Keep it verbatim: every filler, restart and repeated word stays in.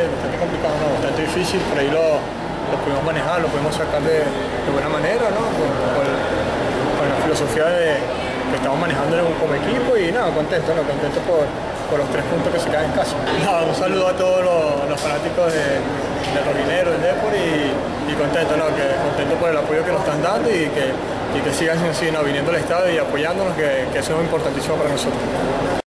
bastante complicado, ¿no? Bastante difícil, por ahí lo, lo pudimos manejar, lo pudimos sacar de, de buena manera, ¿no? Con, con, con la filosofía de, que estamos manejando como equipo y nada, contento, ¿no? Contento por, por los tres puntos que se quedan en casa. Nada, un saludo a todos los, los fanáticos de, del Rojinegro, del Depor y, y contento, ¿no? Que, contento por el apoyo que nos están dando y que, y que sigan así, ¿no? Viniendo al estadio y apoyándonos, que, que eso es importantísimo para nosotros.